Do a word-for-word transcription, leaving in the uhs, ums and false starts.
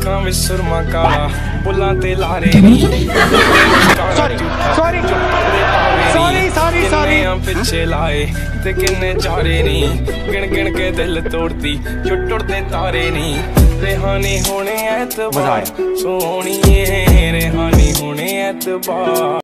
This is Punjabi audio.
ਅੱਖਾਂ ਵਿੱਚ ਸੁਰਮਾ ਕਾਲਾ ਬੁੱਲਾਂ ਤੇ ਲਾਰੇ sorry sorry sorry sorry sorry ਪਿੱਛੇ ਲਾਏ ਤੇ ਕਿੰਨੇ ਚਾਰੇ ਨਹੀਂ ਗਿਣ ਗਿਣ ਕੇ ਦਿਲ ਤੋੜਦੀ ਜੋ ਟੁੱਟਦੇ ਤਾਰੇ ਨਹੀਂ रेहानी होने एतबार सोहणीए रेहानी होने एतबार।